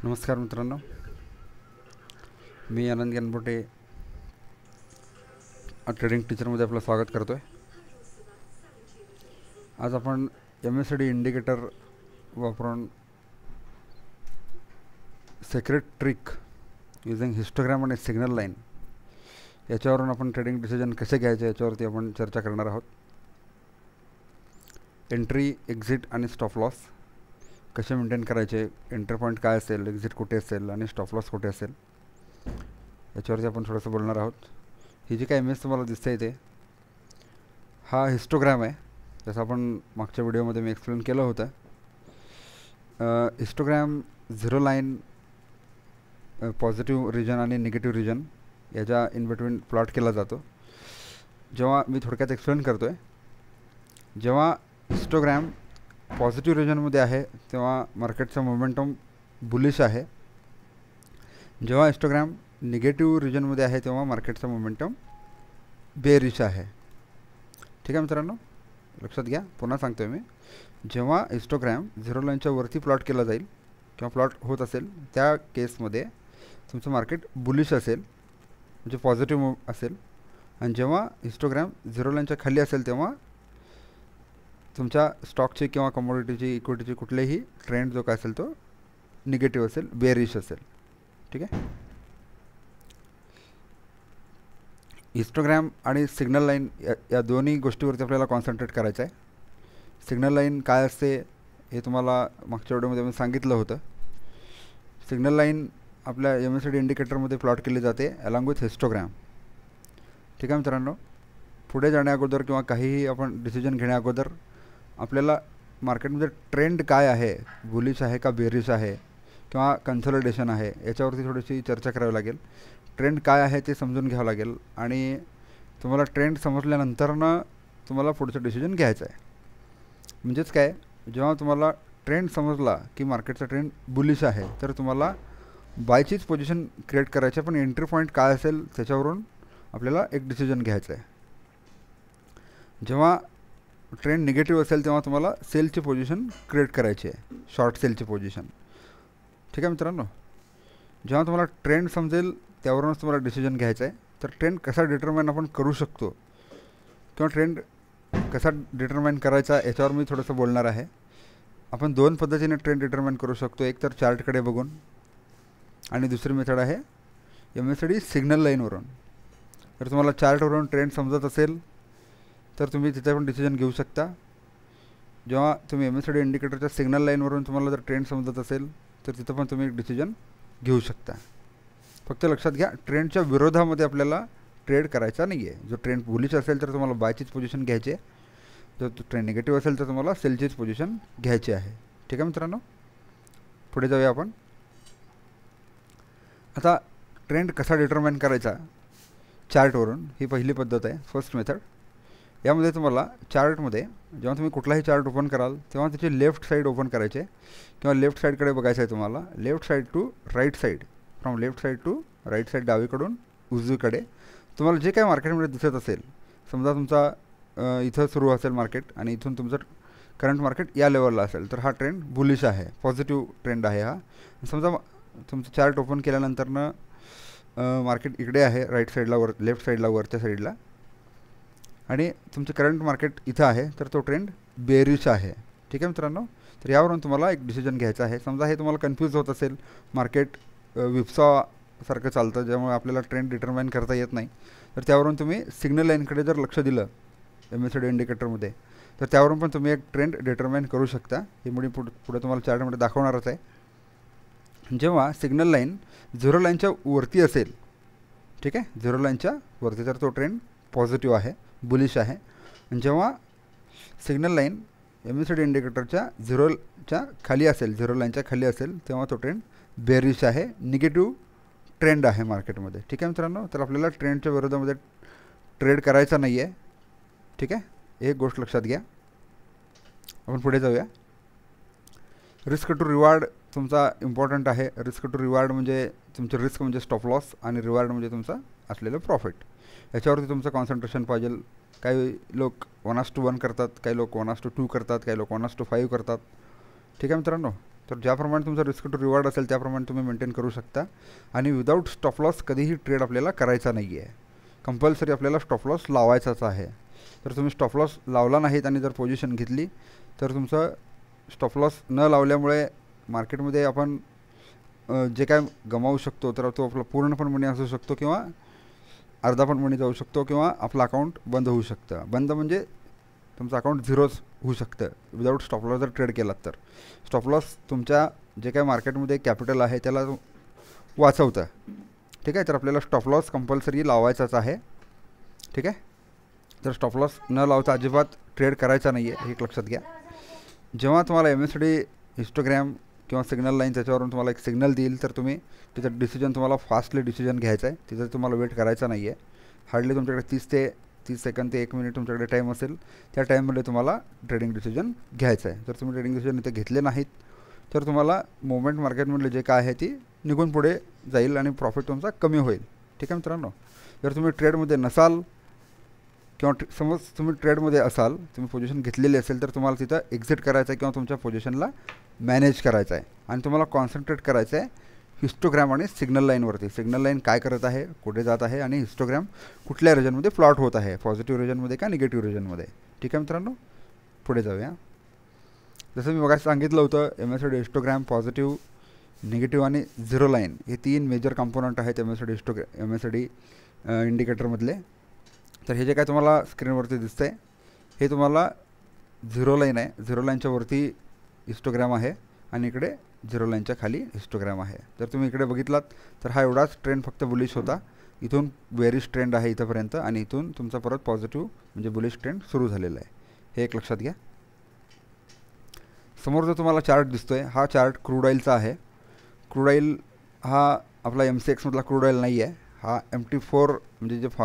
नमस्कार मित्रांनो, मी आनंद गणपटे ट्रेडिंग टीचरमध्ये आपलं स्वागत करतो आहे. आज आपण MACD इंडिकेटर वापरून सेक्रेट ट्रिक युजिंग हिस्टोग्राम आणि सिग्नल लाईन याच्यावरून आपण ट्रेडिंग डिसिजन कसे घ्यायचे याच्यावरती आपण चर्चा करणार आहोत. एंट्री, एक्झिट आणि स्टॉप लॉस कसे मेंटेन करायचे, एंट्री पॉईंट काय असेल, एक्झिट कुठे असेल आणि स्टॉप लॉस कुठे असेल याच्यावरती आपण थोडंसं बोलणार आहोत. ही जी काय इमेज तुम्हाला दिसते इथे, हा हिस्टोग्राम आहे, जसं आपण मागच्या व्हिडिओमध्ये मी एक्सप्लेन केलं होतं. Histogram zero line, positive region आणि निगेटिव्ह रिजन याच्या इन बिटवीन प्लॉट केला जातो. जेव्हा मी थोडक्यात एक्सप्लेन करतो आहे, जेव्हा हिस्टोग्राम पॉझिटिव्ह रिजनमध्ये आहे तेव्हा मार्केटचा मोमेंटम बुलिश आहे. जेव्हा हिस्टोग्राम निगेटिव्ह रिजनमध्ये आहे तेव्हा मार्केटचा मोमेंटम बेरिश आहे. ठीक आहे मित्रांनो, लक्षात घ्या. पुन्हा सांगतो आहे मी, जेव्हा हिस्टोग्राम झिरो लाईनच्या वरती प्लॉट केला जाईल किंवा प्लॉट होत असेल त्या केसमध्ये तुमचं मार्केट बुलिश असेल, म्हणजे पॉझिटिव्ह असेल. आणि जेव्हा हिस्टोग्राम झिरो लाईनच्या खाली असेल तेव्हा तुमच्या स्टॉकची किंवा कमोडिटीची, इक्विटीची कुठलेही ट्रेंड जो काय असेल तो निगेटिव्ह असेल, बेरिश असेल. ठीक आहे. हिस्टोग्राम आणि सिग्नल लाईन या दोन्ही गोष्टीवरती आपल्याला कॉन्सन्ट्रेट करायचं आहे. सिग्नल लाईन काय असते हे तुम्हाला मागच्या व्हिडिओमध्ये मी सांगितलं होतं. सिग्नल लाईन आपल्या MACD इंडिकेटरमध्ये प्लॉट केली जाते अलॉंग विथ हिस्टोग्राम. ठीक आहे मित्रांनो, पुढे जाण्या अगोदर किंवा काहीही आपण डिसिजन घेण्या अगोदर आपल्याला मार्केटमध्ये ट्रेंड काय आहे, बुलिश आहे का बेरिश आहे किंवा कन्सॉलिडेशन आहे याच्यावरती थोडीशी चर्चा करावी लागेल. ट्रेंड काय आहे ते समजून घ्यावं लागेल आणि तुम्हाला ट्रेंड समजल्यानंतरनं तुम्हाला पुढचं डिसिजन घ्यायचं आहे. म्हणजेच काय, जेव्हा तुम्हाला ट्रेंड समजला की मार्केटचा ट्रेंड बुलिश आहे तर तुम्हाला बायचीच पोझिशन क्रिएट करायची आहे, पण एंट्री पॉईंट काय असेल त्याच्यावरून आपल्याला एक डिसिजन घ्यायचं आहे. जेव्हा ट्रेंड निगेटिव्ह असेल तेव्हा तुम्हाला सेलची पोझिशन क्रिएट करायची आहे, शॉर्ट सेलची पोझिशन. ठीक आहे मित्रांनो, जेव्हा तुम्हाला ट्रेंड समजेल त्यावरूनच तुम्हाला डिसिजन घ्यायचा आहे. तर ट्रेंड कसा डिटरमाइन आपण करू शकतो किंवा ट्रेंड कसा डिटरमाइन करायचा याच्यावर मी थोडंसं बोलणार आहे. आपण दोन पद्धतीने ट्रेंड डिटरमाइन करू शकतो. एक तर चार्टकडे बघून आणि दुसरी मेथड आहे MACD सिग्नल लाईनवरून. जर तुम्हाला चार्टवरून ट्रेंड समजत असेल तर तुम्ही तिथे पण डिसिजन घेऊ शकता. जेव्हा तुम्ही MACD इंडिकेटरच्या सिग्नल लाईनवरून तुम्हाला जर ट्रेंड समजत असेल तर तिथं पण तुम्ही एक डिसिजन घेऊ शकता. फक्त लक्षात घ्या, ट्रेंडच्या विरोधामध्ये आपल्याला ट्रेड करायचा नाही आहे. जो ट्रेंड बुलिश असेल तर तुम्हाला बायचीच पोझिशन घ्यायची आहे, जर तो ट्रेंड निगेटिव्ह असेल तर तुम्हाला सेलचीच पोझिशन घ्यायची आहे. ठीक आहे मित्रांनो, पुढे जाऊया आपण. आता ट्रेंड कसा डिटरमाइन करायचा चार्टवरून, ही पहिली पद्धत आहे, फर्स्ट मेथड. यामध्ये तुम्हाला चार्टमध्ये जेव्हा तुम्ही कुठलाही चार्ट ओपन कराल तेव्हा त्याची लेफ्ट साईड ओपन करायचे किंवा लेफ्ट साईडकडे बघायचं आहे तुम्हाला. Left side to right side, from left side to right side, डावीकडून उजवीकडे तुम्हाला जे काय मार्केटमध्ये दिसत असेल. समजा तुमचा इथं सुरू असेल मार्केट आणि इथून तुमचं करंट मार्केट या लेवलला असेल तर हा ट्रेंड बुलिश आहे, पॉझिटिव्ह ट्रेंड आहे हा. समजा तुमचं चार्ट ओपन केल्यानंतरनं मार्केट इकडे आहे, राईट साईडला, लेफ्ट साईडला, वरच्या साईडला, आणि तुमचं करंट मार्केट इथं आहे तर तो ट्रेंड बेरिश आहे. ठीक आहे मित्रांनो, तर यावरून तुम्हाला एक डिसिजन घ्यायचा आहे. समजा हे तुम्हाला कन्फ्यूज होत असेल, मार्केट विप्सासारखं चालतं ज्यामुळे आपल्याला ट्रेंड डिटरमाइन करता येत नाही, तर त्यावरून तुम्ही सिग्नल लाईनकडे जर लक्ष दिलं MACD इंडिकेटरमध्ये तर त्यावरून पण तुम्ही एक ट्रेंड डिटरमाइन करू शकता. ही मुळे पुढे तुम्हाला चार्टमध्ये दाखवणारच आहे. जेव्हा सिग्नल लाईन झिरो लाईनच्या वरती असेल, ठीक आहे, झिरो लाईनच्या वरती, तर तो ट्रेंड पॉझिटिव्ह आहे, बुलिश आहे. आणि जेव्हा सिग्नल लाईन MACD इंडिकेटरच्या झिरोच्या खाली असेल, झिरो लाईनच्या खाली असेल, तेव्हा तो ट्रेंड बेरिश आहे, निगेटिव्ह ट्रेंड आहे मार्केटमध्ये. ठीक आहे मित्रांनो, तर आपल्याला ट्रेंडच्या विरोधामध्ये ट्रेड करायचा नाही आहे. ठीक आहे, एक गोष्ट लक्षात घ्या. आपण पुढे जाऊया. रिस्क टू रिवॉर्ड तुमचा इम्पॉर्टंट आहे. रिस्क टू रिवॉर्ड म्हणजे तुमचं रिस्क म्हणजे स्टॉप लॉस आणि रिवॉर्ड म्हणजे तुमचा असलेलं प्रॉफिट. याच्यावरती तुमचं कॉन्सन्ट्रेशन पाहिजे. काही लोक 1:1 करतात, काही लोक 1:2 करतात, काही लोक 1:5 करतात. ठीक आहे मित्रांनो, तर ज्याप्रमाणे तुमचा रिस्क टू रिवॉर्ड असेल त्याप्रमाणे तुम्ही मेंटेन करू शकता. आणि विदाऊट स्टॉप लॉस कधीही ट्रेड आपल्याला करायचा नाही आहे. कंपल्सरी आपल्याला स्टॉप लॉस लावायचाच आहे. तर तुम्ही स्टॉप लॉस लावला नाहीत आणि जर पोझिशन घेतली तर तुमचं स्टॉप लॉस न लावल्यामुळे मार्केटमध्ये आपण जे काय गमावू शकतो तर तो आपला पूर्ण पण मनी असू शकतो किंवा अर्धा पण मनी जाऊ शकतो किंवा आपलं अकाउंट बंद होऊ शकतं. बंद म्हणजे तुमचं अकाउंट झिरोच होऊ शकतं विदाऊट स्टॉप लॉस जर ट्रेड केलात तर. स्टॉप लॉस तुमच्या जे काय मार्केटमध्ये कॅपिटल आहे त्याला वाचवतं. ठीक आहे. तर आपल्याला स्टॉप लॉस कंपल्सरी लावायचाच आहे. ठीक आहे. तर स्टॉप लॉस न लावता अजिबात ट्रेड करायचा नाही आहे, हे लक्षात घ्या. जेव्हा तुम्हाला MACD हिस्टोग्रॅम किंवा सिग्नल लाईन त्याच्यावरून तुम्हाला एक सिग्नल देईल तर तुम्ही तिथं डिसिजन तुम्हाला फास्टली डिसिजन घ्यायचा आहे. तिथं तुम्हाला वेट करायचा नाही आहे. हार्डली तुमच्याकडे 30 सेकंद ते 1 मिनिट तुमच्याकडे टाईम असेल. त्या टाईममध्ये तुम्हाला ट्रेडिंग डिसिजन घ्यायचं आहे. जर तुम्ही ट्रेडिंग डिसिजन इथे घेतले नाहीत तर तुम्हाला मोमेंट मार्केटमधले जे काय आहे ती निघून पुढे जाईल आणि प्रॉफिट तुमचा कमी होईल. ठीक आहे मित्रांनो. जर तुम्ही ट्रेडमध्ये नसाल किंवा समज तुम्ही ट्रेडमध्ये असाल, तुम्ही पोझिशन घेतलेली असेल तर तुम्हाला तिथं एक्झिट करायचं आहे किंवा तुमच्या पोझिशनला मॅनेज करायचं आहे. आणि तुम्हाला कॉन्सन्ट्रेट करायचं आहे हिस्टोग्रॅम आणि सिग्नल लाईनवरती. सिग्नल लाईन काय करत आहे, कुठे जात आहे आणि हिस्टोग्रॅम कुठल्या रिजनमध्ये प्लॉट होत आहे, पॉझिटिव्ह रिजनमध्ये का निगेटिव्ह रिजनमध्ये. ठीक आहे मित्रांनो. पुढे जाऊया. जसं मी बघा सांगितलं होतं MACD हिस्टोग्रॅम, पॉझिटिव्ह, निगेटिव्ह आणि झिरो लाईन हे 3 मेजर कंपोनंट आहेत MACD इंडिकेटरमधले. तर हे जे काय तुम्हाला स्क्रीनवरती दिसतं आहे हे तुम्हाला झिरो लाईन आहे. झिरो लाईनच्या वरती हिस्टोग्रॅम आहे आणि इकडे झिरो लाईनच्या खाली हिस्टोग्रॅम आहे. जर तुम्ही इकडे बघितलात तर हा एवढाच ट्रेंड फक्त बुलिश होता. इथून बेरिश ट्रेंड आहे इथंपर्यंत आणि इथून तुमचा परत पॉझिटिव्ह म्हणजे बुलिश ट्रेंड सुरू झालेला आहे. हे एक लक्षात घ्या. समोर जो तुम्हाला चार्ट दिसतो आहे हा चार्ट क्रूड ऑईलचा आहे. क्रूड ऑईल हा आपला MCX मधला क्रूड ऑईल नाही आहे. हा MT4 म्हणजे जे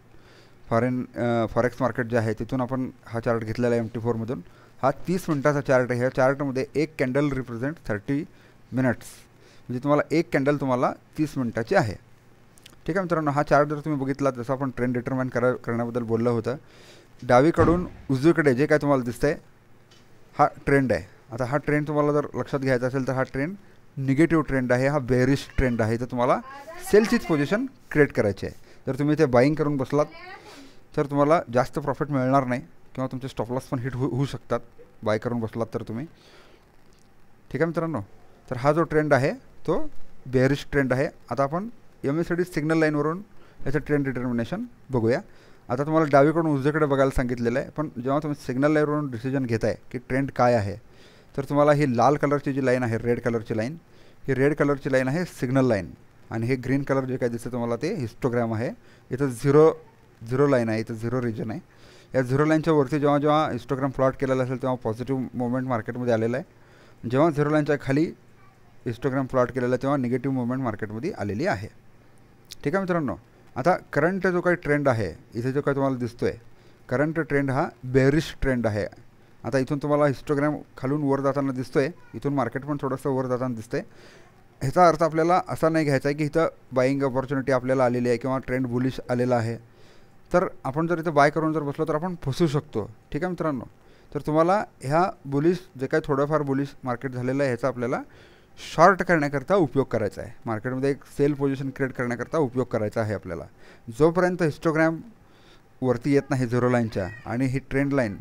फॉरेक्स मार्केट जे आहे तिथून आपण हा चार्ट घेतलेला आहे MT4मधून. हा 30 मिनटाचा चार्ट आहे. ह्या चार्टमध्ये एक कॅन्डल रिप्रेझेंट 30 मिनिट्स म्हणजे तुम्हाला एक कॅन्डल तुम्हाला 30 मिनटाची आहे. ठीक आहे मित्रांनो. हा चार्ट जर तुम्ही बघितला जसं आपण ट्रेंड डिटरमाइन करण्याबद्दल बोललं होतं, डावीकडून उजवीकडे जे काय तुम्हाला दिसतंय हा ट्रेंड आहे. आता हा ट्रेंड तुम्हाला जर लक्षात घ्यायचा असेल तर हा ट्रेंड निगेटिव्ह ट्रेंड आहे, हा बेरिश ट्रेंड आहे. तर तुम्हाला सेलचीच पोझिशन क्रिएट करायची आहे. जर तुम्ही इथे बाईंग करून बसलात तर तुम्हाला जास्त प्रॉफिट मिळणार नाही किंवा तुमचे स्टॉप लॉस पण हिट होऊ शकतात बाय करून बसलात तर तुम्ही. ठीक आहे मित्रांनो. तर हा जो ट्रेंड आहे तो बेरिश ट्रेंड आहे. आता आपण MACD सिग्नल लाईनवरून याचं ट्रेंड डिटर्मिनेशन बघूया. आता तुम्हाला डावीकडून उजवीकडे बघायला सांगितलेलं आहे, पण जेव्हा तुम्ही सिग्नल लाईनवरून डिसिजन घेताय की ट्रेंड काय आहे तर तुम्हाला ही लाल कलरची जी लाईन आहे, रेड कलरची लाईन, ही रेड कलरची लाईन आहे सिग्नल लाईन आणि हे ग्रीन कलर जे काय दिसतं तुम्हाला ते हिस्टोग्रॅम आहे. इथं झिरो लाईन आहे, इथं झिरो रिजन आहे. या झिरो लाईनच्या वरती जेव्हा हिस्टोग्राम प्लॉट केलेला असेल तेव्हा पॉझिटिव्ह मुवमेंट मार्केटमध्ये आलेला आहे. जेव्हा झिरो लाईनच्या खाली हिस्टोग्राम प्लॉट केलेला तेव्हा निगेटिव्ह मुवमेंट मार्केटमध्ये आलेली आहे. ठीक आहे मित्रांनो. आता करंट जो काही ट्रेंड आहे इथे जो काही तुम्हाला दिसतो आहे करंट ट्रेंड हा बेरिश ट्रेंड आहे. आता इथून तुम्हाला हिस्टोग्राम खालून वर जाताना दिसतो आहे, इथून मार्केट पण थोडंसं वर जाताना दिसतं आहे. ह्याचा अर्थ आपल्याला असा नाही घ्यायचा आहे की इथं बाईंग अपॉर्च्युनिटी आपल्याला आलेली आहे किंवा ट्रेंड बुलिश आलेला आहे तर आपण जर इथं बाय करून जर बसलो तर आपण फसू शकतो. ठीक आहे मित्रांनो. तर तुम्हाला ह्या बुलिश जे काही थोडंफार बुलिश मार्केट झालेलं आहे ह्याचा आपल्याला शॉर्ट करण्याकरता उपयोग करायचा आहे. मार्केटमध्ये एक सेल पोझिशन क्रिएट करण्याकरता उपयोग करायचा आहे आपल्याला. जोपर्यंत हिस्टोग्रॅम वरती येत नाही झिरो लाईनच्या आणि ही ट्रेंड लाईन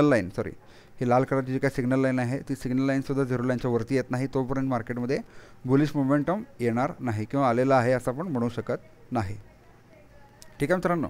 ही लाल कलरची जी काही सिग्नल लाईन आहे ती सिग्नल लाईनसुद्धा झिरो लाईनच्या वरती येत नाही तोपर्यंत मार्केटमध्ये बुलिश मोमेंटम येणार नाही किंवा आलेला आहे असं आपण म्हणू शकत नाही. ठीक आहे मित्रांनो.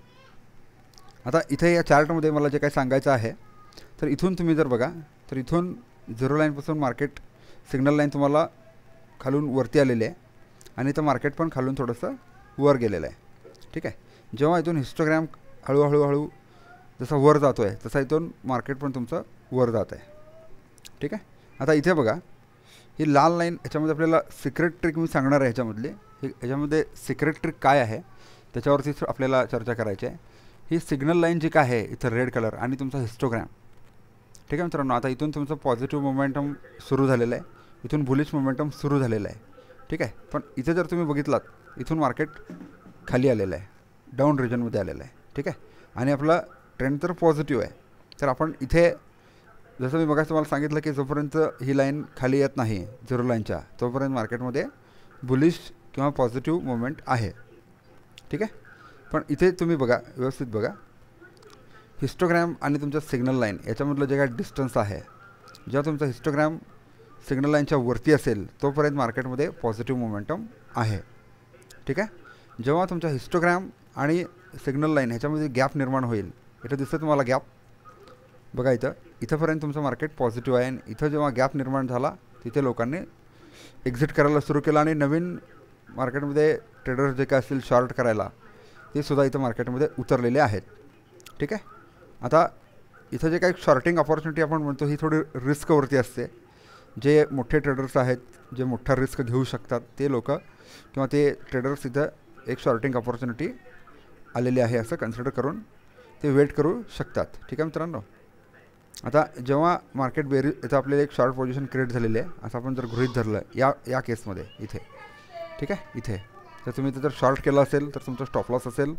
आता इथे या चार्टमध्ये मला जे काही सांगायचं आहे तर इथून तुम्ही जर बघा तर इथून झिरो लाईनपासून मार्केट सिग्नल लाईन तुम्हाला खालून वरती आलेली आहे आणि इथं मार्केट पण खालून थोडंसं वर गेलेलं आहे. ठीक आहे. जेव्हा इथून हिस्टोग्रॅम हळूहळू जसा वर जातो आहे तसा इथून मार्केट पण तुमचं वर जात आहे. ठीक आहे. आता इथे बघा ही लाल लाईन ह्याच्यामध्ये आपल्याला सिक्रेट ट्रिक मी सांगणार आहे ह्याच्यामध्ये सिक्रेट ट्रिक काय आहे त्याच्यावरतीच आपल्याला चर्चा करायची आहे. ही सिग्नल लाईन जी काय आहे इथं रेड कलर आणि तुमचा हिस्टोग्रॅम. ठीक आहे मित्रांनो. आता इथून तुमचं पॉझिटिव्ह मोमेंटम सुरू झालेलं आहे, इथून बुलिश मोमेंटम सुरू झालेलं आहे. ठीक आहे. पण इथे जर तुम्ही बघितलात इथून मार्केट खाली आलेलं आहे, डाऊन रिजनमध्ये आलेलं आहे. ठीक आहे. आणि आपला ट्रेंड तर पॉझिटिव्ह आहे. तर आपण इथे जसं मी मगाशी तुम्हाला सांगितलं की जोपर्यंत ही लाईन खाली येत नाही झिरो लाईनच्या तोपर्यंत मार्केटमध्ये बुलिश किंवा पॉझिटिव्ह मुवमेंट आहे. ठीक आहे. पण इथे तुम्ही बघा, व्यवस्थित बघा, हिस्टोग्रॅम आणि तुमच्या सिग्नल लाईन याच्यामधलं जे काय डिस्टन्स आहे, जेव्हा तुमचा हिस्टोग्रॅम सिग्नल लाईनच्या वरती असेल तोपर्यंत मार्केटमध्ये पॉझिटिव्ह मोमेंटम आहे. ठीक आहे. जेव्हा तुमच्या हिस्टोग्रॅम आणि सिग्नल लाईन ह्याच्यामध्ये गॅप निर्माण होईल, इथं दिसतं तुम्हाला गॅप, बघा इथंपर्यंत तुमचं मार्केट पॉझिटिव्ह आहे. आणि इथं जेव्हा गॅप निर्माण झाला तिथे लोकांनी एक्झिट करायला सुरू केलं आणि नवीन मार्केटमध्ये ट्रेडर्स जे काय असतील शॉर्ट करायला ते सुद्धा इथं मार्केटमध्ये उतरलेले आहेत. ठीक आहे. आता इथं जे काही शॉर्टिंग अपॉर्च्युनिटी आपण म्हणतो ही थोडी रिस्कवरती असते. जे मोठे ट्रेडर्स आहेत, जे मोठा रिस्क घेऊ शकतात ते लोक किंवा ते ट्रेडर्स इथं एक शॉर्टिंग अपॉर्च्युनिटी आलेली आहे असं कन्सिडर करून ते वेट करू शकतात. ठीक आहे मित्रांनो. आता जेव्हा मार्केट इथं आपल्याला एक शॉर्ट पोझिशन क्रिएट झालेली आहे असं आपण जर गृहीत धरलं या केसमध्ये इथे, ठीक आहे, इथे तर तुम्ही जर शॉर्ट केलं असेल तर तुमचा स्टॉप लॉस असेल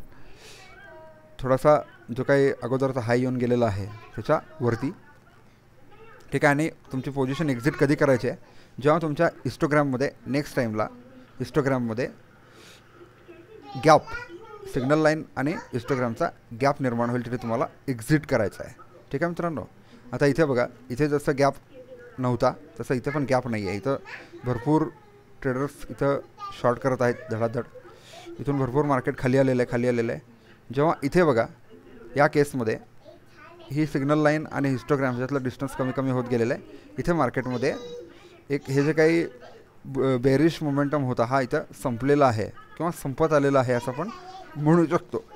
थोडासा जो काही अगोदरचा हाय येऊन गेलेला आहे त्याच्यावरती. ठीक आहे. आणि तुमची पोझिशन एक्झिट कधी करायची आहे, जेव्हा तुमच्या हिस्टोग्राममध्ये नेक्स्ट टाईमला हिस्टोग्राममध्ये गॅप, सिग्नल लाईन आणि हिस्टोग्रामचा गॅप निर्माण होईल तिथे तुम्हाला एक्झिट करायचा आहे. ठीक आहे मित्रांनो. आता इथे बघा, इथे जसं गॅप नव्हता तसं इथे पण गॅप नाही आहे. इथं भरपूर ट्रेडर्स इथं शॉर्ट करत आहेत धडाधड. इथून भरपूर मार्केट खाली आलेलं आहे. जेव्हा इथे बघा या केसमध्ये ही सिग्नल लाईन आणि हिस्टोग्राम ह्यातलं डिस्टन्स कमी कमी होत गेलेलं आहे. इथे मार्केटमध्ये एक हे जे काही बेरिश मोमेंटम होता हा इथं संपलेला आहे किंवा संपत आलेला आहे असं आपण म्हणू शकतो.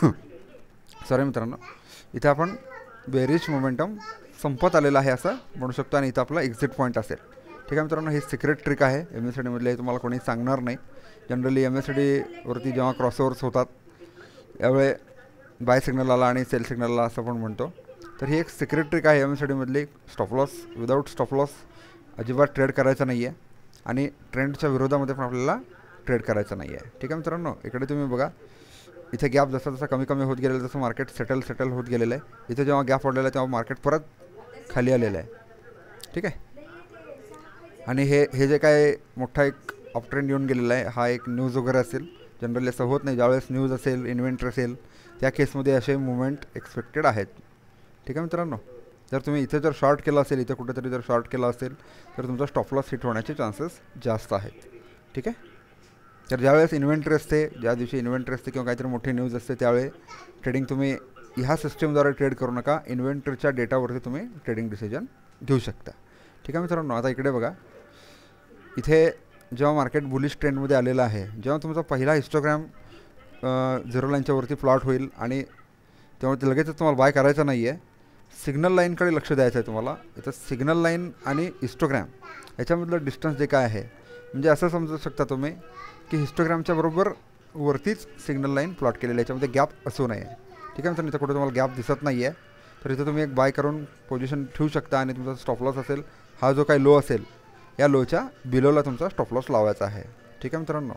सॉरी मित्रांनो, इथे आपण बेरिश मोमेंटम संपत आलेला आहे असं म्हणू शकतो आणि इथं आपला एक्झिट पॉईंट असेल. ठीक आहे मित्रांनो. हे सिक्रेट ट्रिक आहे MACD हे तुम्हाला कोणी सांगणार नाही. जनरली MACDवरती जेव्हा क्रॉसओव्हर्स होतात यावेळी बाय सिग्नल आला आणि सेल सिग्नल आला असं पण म्हणतो. तर ही एक सिक्रेट ट्रिक आहे MACDमधली. Stop loss, without stop loss अजिबात ट्रेड करायचा नाही आहे आणि ट्रेंडच्या विरोधामध्ये पण आपल्याला ट्रेड करायचं नाही आहे. ठीक आहे मित्रांनो. इकडे तुम्ही बघा, इथे गॅप जसा जसा कमी कमी होत गेलेलं तसं मार्केट सेटल होत गेलेलं आहे. इथे जेव्हा गॅप पडलेला आहे तेव्हा मार्केट परत खाली आलेलं आहे. ठीक आहे. आणि हे जे काय मोठा एक अपट्रेंड येऊन गेलेला आहे हा एक न्यूज वगैरे असेल. जनरली असं होत नाही. ज्यावेळेस न्यूज असेल, इन्व्हेंटरी असेल, त्या केसमध्ये असे मुवमेंट एक्सपेक्टेड आहेत. ठीक आहे मित्रांनो. जर तुम्ही इथे जर शॉर्ट केलं असेल, इथे कुठेतरी जर शॉर्ट केला असेल तर तुमचा स्टॉप लॉस हिट होण्याचे चान्सेस जास्त आहेत. ठीक आहे. तर ज्यावेळेस इन्व्हेंटरी असते, ज्या दिवशी इन्व्हेंटरी असते किंवा काहीतरी मोठी न्यूज असते त्यावेळी ट्रेडिंग तुम्ही ह्या सिस्टीमद्वारे ट्रेड करू नका. इन्व्हेंटरीच्या डेटावरती तुम्ही ट्रेडिंग डिसिजन घेऊ शकता. ठीक आहे मित्रांनो. आता इकडे बघा, इथे जेव्हा मार्केट बुलिश ट्रेंडमध्ये आलेलं आहे, जेव्हा तुमचा पहिला हिस्टोग्राम झिरो लाईनच्या वरती प्लॉट होईल आणि तेव्हा ते लगेचच तुम्हाला बाय करायचं नाही आहे. सिग्नल लाईनकडे लक्ष द्यायचं आहे तुम्हाला. इथं सिग्नल लाईन आणि हिस्टोग्राम याच्यामधलं डिस्टन्स जे काय आहे, म्हणजे असं समजू शकता तुम्ही की हिस्टोग्रामच्या बरोबर वरतीच सिग्नल लाईन प्लॉट केलेली आहे, याच्यामध्ये गॅप असू नये. ठीक आहे मित्रांनो. इथं कुठे तुम्हाला गॅप दिसत नाही आहे तर इथं तुम्ही एक बाय करून पोझिशन ठेवू शकता आणि तुमचा स्टॉप लॉस असेल हा जो काही लो असेल या लोच्या बिलोला तुमचा स्टॉप लॉस लावायचा आहे. ठीक आहे मित्रांनो.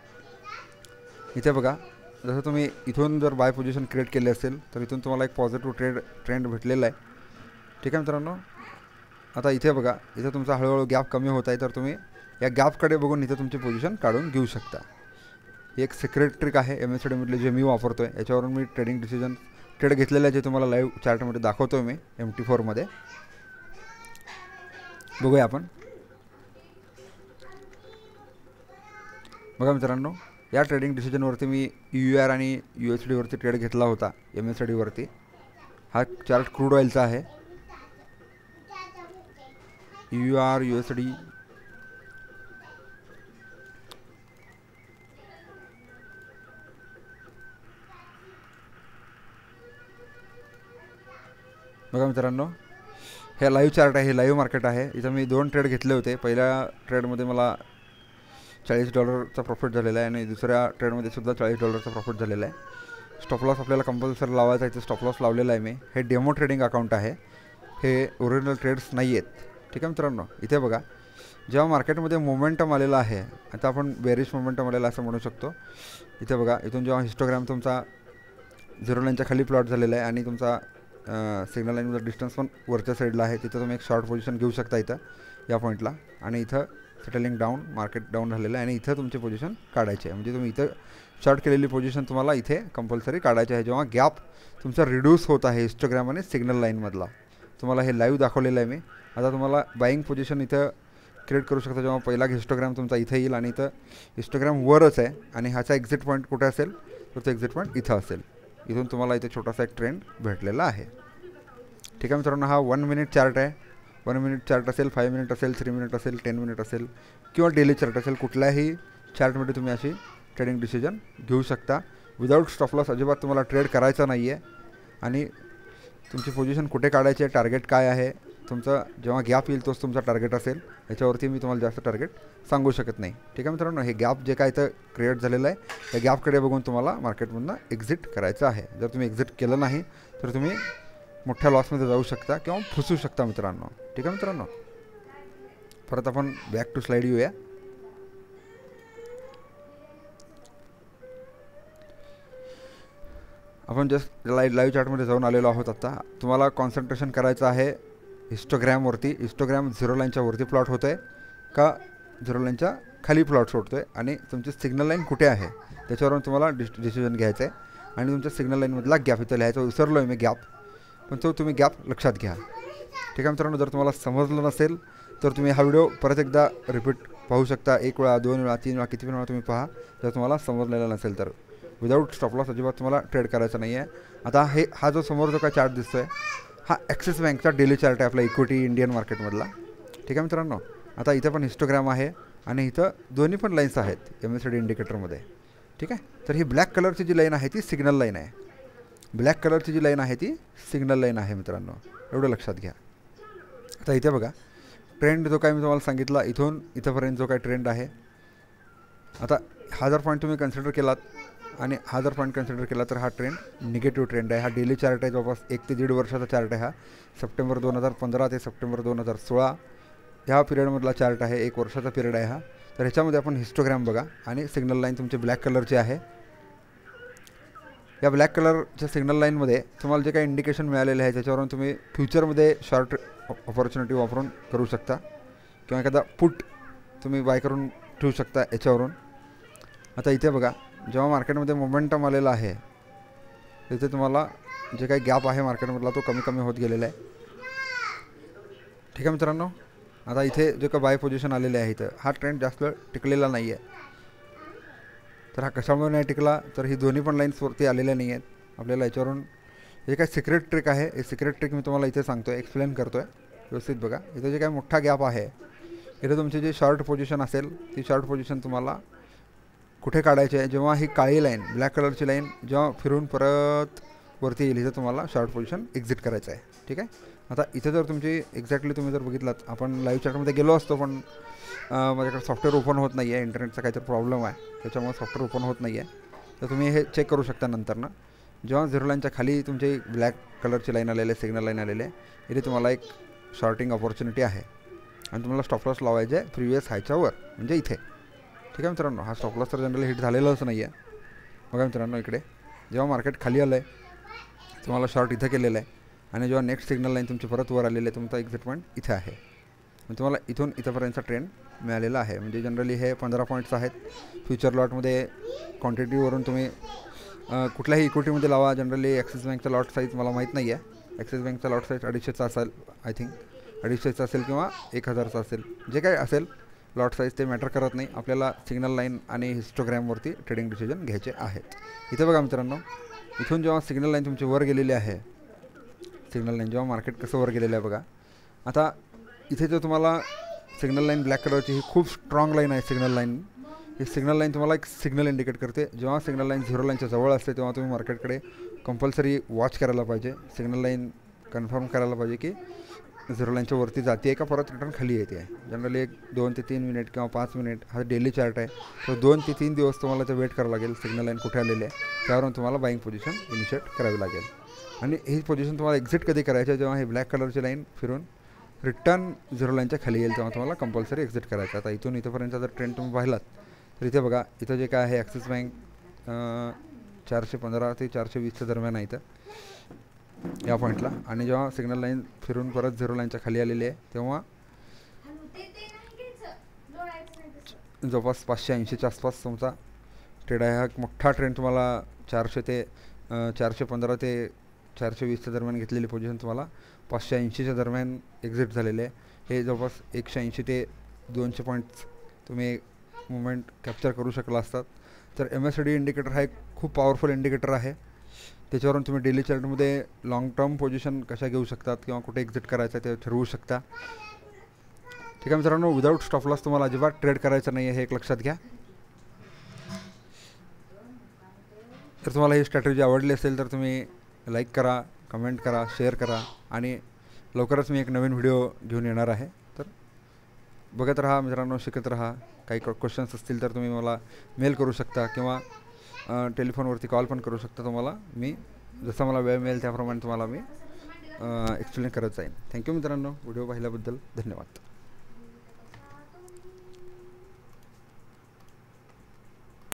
इथे बघा, जसं तुम्ही इथून जर बाय पोझिशन क्रिएट केली असेल तर इथून तुम्हाला एक पॉझिटिव्ह ट्रेंड भेटलेला आहे. ठीक आहे मित्रांनो. आता इथे बघा, इथे तुमचा हळूहळू गॅप कमी होत आहे तर तुम्ही या गॅपकडे बघून इथे तुमची पोझिशन काढून घेऊ शकता. ही एक सिक्रेट ट्रिक आहे MACDमधले जे मी वापरतो आहे. याच्यावरून मी ट्रेड घेतलेलं आहे जे तुम्हाला लाईव्ह चार्टमध्ये दाखवतो आहे मी MT4मध्ये. बघूया आपण. बघा मित्रांनो, या ट्रेडिंग डिसिजनवरती मी EUR आणि USDवरती ट्रेड घेतला होता MACDवरती. हा चार्ट क्रूड ऑइलचा आहे. EUR USD बघा मित्रांनो, हे लाईव्ह चार्ट आहे, हे लाईव्ह मार्केट आहे. इथं मी 2 ट्रेड घेतले होते. पहिल्या ट्रेडमध्ये मला $40चा प्रॉफिट झालेला आहे आणि दुसऱ्या ट्रेडमध्ये सुद्धा $40चा प्रॉफिट झालेला आहे. स्टॉप लॉस आपल्याला कंपल्सरी लावायचा आहे. इथे स्टॉप लॉस लावलेला आहे मी. हे डेमो ट्रेडिंग अकाउंट आहे, हे ओरिजिनल ट्रेड्स नाही आहेत. ठीक आहे मित्रांनो. इथे बघा, जेव्हा मार्केटमध्ये मोमेंटम आलेला आहे, आता आपण बेरिश मोमेंटम आलेला असं म्हणू शकतो. इथे बघा, इथून जेव्हा हिस्टोग्राम तुमचा झिरो लाईनच्या खाली प्लॉट झालेला आहे आणि तुमचा सिग्नल लाईनमध्ये डिस्टन्स पण वरच्या साईडला आहे, तिथं तुम्ही एक शॉर्ट पोझिशन घेऊ शकता इथं या पॉईंटला. आणि इथं सेटलिंग डाऊन, मार्केट डाऊन झालेलं आहे आणि इथं तुमची पोझिशन काढायची आहे. म्हणजे तुम्ही इथं शॉर्ट केलेली पोझिशन तुम्हाला इथे कंपल्सरी काढायची आहे जेव्हा गॅप तुमचा रिड्यूस होत आहे हिस्टोग्राम आणि सिग्नल लाईनमधला. तुम्हाला हे लाईव्ह दाखवलेलं आहे मी. आता तुम्हाला बाईंग पोझिशन इथं क्रिएट करू शकता जेव्हा पहिला हिस्टोग्राम तुमचा इथे येईल आणि इथं हिस्टोग्राम वरच आहे आणि ह्याचा एक्झिट पॉईंट कुठे असेल तर तो एक्झिट पॉईंट इथं असेल. इथून तुम्हाला इथे छोटासा एक ट्रेंड भेटलेला आहे. ठीक आहे मित्रांनो, हा 1 मिनिट चार्ट आहे. 1 मिनिट चार्ट असेल, 5 मिनिट असेल, 3 मिनिट असेल, 10 मिनिट असेल किंवा डेली चार्ट असेल, कुठल्याही चार्टमध्ये तुम्ही अशी ट्रेडिंग डिसिजन घेऊ शकता. विदाऊट स्टॉप लॉस अजिबात तुम्हाला ट्रेड करायचा नाही आहे आणि तुमची पोझिशन कुठे काढायची आहे, टार्गेट काय आहे तुमचं, जेव्हा गॅप येईल तोच तुमचा टार्गेट असेल. याच्यावरती मी तुम्हाला जास्त टार्गेट सांगू शकत नाही. ठीक आहे मित्रांनो, हे गॅप जे काय इथं क्रिएट झालेलं आहे त्या गॅपकडे बघून तुम्हाला मार्केटमधनं एक्झिट करायचं आहे. जर तुम्ही एक्झिट केलं नाही तर तुम्ही मोठ्या लॉसमध्ये जाऊ शकता किंवा फसू शकता मित्रांनो. ठीक आहे मित्रांनो, परत आपण बॅक टू स्लाईड येऊया. आपण जस्ट लाईव्ह चार्टमध्ये जाऊन आलेलो आहोत. आता तुम्हाला कॉन्सन्ट्रेशन करायचं आहे हिस्टोग्रॅमवरती. हिस्टोग्रॅम झिरो लाईनच्या वरती प्लॉट होतो आहे का झिरो लाईनच्या खाली प्लॉट सोडतो आहे आणि तुमची सिग्नल लाईन कुठे आहे त्याच्यावरून तुम्हाला डिसिजन घ्यायचं आहे. आणि तुमच्या सिग्नल लाईनमधला गॅप इथं लिहायचा विसरलो आहे मी गॅप, पण तो तुम्ही गॅप लक्षात घ्या. ठीक आहे मित्रांनो, जर तुम्हाला समजलं नसेल तर तुम्ही हा व्हिडिओ परत एकदा रिपीट पाहू शकता. 1 वेळा, 2 वेळा, 3 वेळा, किती वेळा तुम्ही पहा जर तुम्हाला समजलेलं नसेल तर. विदाऊट स्टॉप लॉस अजिबात तुम्हाला ट्रेड करायचा नाही आहे. आता हा जो समोर जो काय चार्ट दिसतो आहे हा ॲक्सिस बँकचा डेली चार्ट आहे आपला इक्विटी इंडियन मार्केटमधला. ठीक आहे मित्रांनो, आता इथं पण हिस्टोग्राम आहे आणि इथं दोन्ही पण लाईन्स आहेत MACD इंडिकेटरमध्ये. ठीक आहे, तर ही ब्लॅक कलरची जी लाईन आहे ती सिग्नल लाईन आहे. ब्लॅक कलरची जी लाईन आहे ती सिग्नल लाईन आहे मित्रांनो, एवढं लक्षात घ्या. आता इथे बघा ट्रेंड जो काय मी तुम्हाला सांगितला इथून इथंपर्यंत जो काय ट्रेंड आहे. आता हा जर पॉईंट तुम्ही कन्सिडर केलात आणि हा जर पॉईंट कन्सिडर केला तर हा ट्रेंड निगेटिव्ह ट्रेंड आहे. हा डेली चार्ट आहे, जवळपास 1 ते 1.5 वर्षाचा चार्ट आहे. हा सप्टेंबर 2015 ते सप्टेंबर 2016 ह्या पिरियडमधला चार्ट आहे. 1 वर्षाचा पिरियड आहे हा. तर ह्याच्यामध्ये आपण हिस्टोग्राम बघा आणि सिग्नल लाईन तुमची ब्लॅक कलरची आहे. या ब्लॅक कलरच्या सिग्नल लाईनमध्ये तुम्हाला जे काही इंडिकेशन मिळालेलं आहे त्याच्यावरून तुम्ही फ्युचरमध्ये शॉर्ट ऑपॉर्च्युनिटी वापरून करू शकता किंवा एखादा पुट तुम्ही बाय करून ठेवू शकता याच्यावरून. आता इथे बघा जेव्हा मार्केटमध्ये मोमेंटम आलेला आहे तिथे तुम्हाला जे काही गॅप आहे मार्केटमधला तो कमी कमी होत गेलेला आहे. ठीक आहे मित्रांनो, आता इथे जे काही बाय पोझिशन आलेले आहे इथं हा ट्रेंड जास्त टिकलेला नाही आहे. तर हा कशामुळे नाही टिकला तर ही दोन्ही पण लाईन्सवरती आलेल्या नाही आहेत. आपल्याला याच्यावरून जे काय सिक्रेट ट्रिक आहे हे सिक्रेट ट्रिक मी तुम्हाला इथे सांगतो आहे, एक्सप्लेन करतो आहे व्यवस्थित बघा. इथं जे काय मोठा गॅप आहे इथे तुमची जी शॉर्ट पोझिशन असेल ती शॉर्ट पोझिशन तुम्हाला कुठे काढायची आहे, जेव्हा ही काळी लाईन ब्लॅक कलरची लाईन जेव्हा फिरून परत वरती येईल इथं तुम्हाला शॉर्ट पोझिशन एक्झिट करायचं आहे. ठीक आहे, आता इथे जर तुमची एक्झॅक्टली तुम्ही जर बघितलात, आपण लाईव्ह चार्टमध्ये गेलो असतो पण माझ्याकडे सॉफ्टवेअर ओपन होत नाही आहे, इंटरनेटचा काहीतरी प्रॉब्लेम आहे त्याच्यामुळे सॉफ्टवेअर ओपन होत नाही आहे. तर तुम्ही हे चेक करू शकता नंतरनं. जेव्हा झिरो लाईनच्या खाली तुमची ब्लॅक कलरची लाईन आलेली आहे, सिग्नल लाईन आलेली आहे, इथे तुम्हाला एक शॉर्टिंग ऑपॉर्च्युनिटी आहे आणि तुम्हाला स्टॉप लॉस लावायचे आहे प्रिव्हियस हायच्यावर म्हणजे इथे. ठीक आहे मित्रांनो, हा स्टॉप लॉस तर जनरली हिट झालेलाच नाही आहे. बघा मित्रांनो, इकडे जेव्हा मार्केट खाली आलं आहे तुम्हाला शॉर्ट इथं केलेलं आहे आणि जेव्हा नेक्स्ट सिग्नल लाईन तुमची परत वर आलेली आहे तुमचा एक्झिट पॉईंट इथे आहे. तुम्हाला इथून इथंपर्यंतचा ट्रेंड मिळालेला आहे. म्हणजे जनरली हे 15 पॉईंट्स आहेत. फ्युचर लॉटमध्ये क्वांटिटीवरून तुम्ही कुठल्याही इक्विटीमध्ये लावा. जनरली ॲक्सिस बँकचा लॉट साईज मला माहीत नाही आहे. ॲक्सिस बँकचा लॉट साईज 250चा असेल, आय थिंक 250चा असेल किंवा 1000चा असेल. जे काय असेल लॉट साईज ते मॅटर करत नाही. आपल्याला सिग्नल लाईन आणि हिस्टोग्रॅमवरती ट्रेडिंग डिसिजन घ्यायचे आहेत. इथे बघा मित्रांनो, इथून जेव्हा सिग्नल लाईन तुमची वर गेलेली आहे, सिग्नल लाईन जेव्हा मार्केट कसं वर गेलेलं आहे बघा. आता इथे जो तुम्हाला सिग्नल लाईन ब्लॅक कलरची ही खूप स्ट्रॉंग लाईन आहे. सिग्नल लाईन ही सिग्नल लाईन तुम्हाला एक सिग्नल इंडिकेट करते. जेव्हा सिग्नल लाईन झिरो लाईनच्या जवळ असते तेव्हा तुम्ही मार्केटकडे कंपल्सरी वॉच करायला पाहिजे. सिग्नल लाईन कन्फर्म करायला पाहिजे की झिरो लाईनच्या वरती जाते आहे का परत रिटर्न खाली येते आहे. जनरली एक 2 ते 3 मिनिट किंवा 5 मिनिट हा डेली चार्ट आहे. तर 2 ते 3 दिवस तुम्हाला ते वेट करावं लागेल सिग्नल लाईन कुठे आलेली आहे त्यावरून तुम्हाला बाईंग पोझिशन इनिशिएट करावी लागेल. आणि ही पोझिशन तुम्हाला एक्झिट कधी करायची आहे, जेव्हा ही ब्लॅक कलरची लाईन फिरून रिटर्न झिरो लाईनच्या खाली येईल तेव्हा तुम्हाला कंपल्सरी एक्झिट करायचं. आता इथून इथंपर्यंतचा जर ट्रेंड तुम्ही पाहिलात तर इथे बघा, इथं जे काय आहे ॲक्सिस बँक 415 ते 420च्या दरम्यान आहे. इथं या पॉईंटला, आणि जेव्हा सिग्नल लाईन फिरून परत झिरो लाईनच्या खाली आलेली आहे तेव्हा जवळपास 580च्या आसपास तुमचा ट्रेड आहे. हा एक मोठा ट्रेंड तुम्हाला 400 ते 415 ते 420च्या दरम्यान घेतलेली पोझिशन तुम्हाला 580च्या दरम्यान एक्झिट झालेले आहे. हे जवळपास 180 ते 200 पॉईंट्स तुम्ही मुवमेंट कॅप्चर करू शकला असतात. तर MACD इंडिकेटर हा एक खूप पॉवरफुल इंडिकेटर आहे. त्याच्यावरून तुम्ही डेली चार्टमध्ये लाँग टर्म पोझिशन कशा घेऊ शकतात किंवा कुठे एक्झिट करायचं ते ठरवू शकता. ठीक आहे मित्रांनो, विदाऊट स्टॉप लॉस तुम्हाला अजिबात ट्रेड करायचं नाही आहे, हे एक लक्षात घ्या. तर तुम्हाला ही स्ट्रॅटेजी आवडली असेल तर तुम्ही लाईक करा, कमेंट करा, शेअर करा, आणि लवकरच मी एक नवीन व्हिडिओ घेऊन येणार आहे. तर बघत राहा मित्रांनो, शिकत राहा. काही क्वेश्चन्स असतील तर तुम्ही मला मेल करू शकता किंवा टेलिफोनवरती कॉल पण करू शकता. तुम्हाला मी जसं मला वेळ मिळेल त्याप्रमाणे तुम्हाला मी एक्सप्लेन करत जाईन. थँक्यू मित्रांनो, व्हिडिओ पाहिल्याबद्दल धन्यवाद.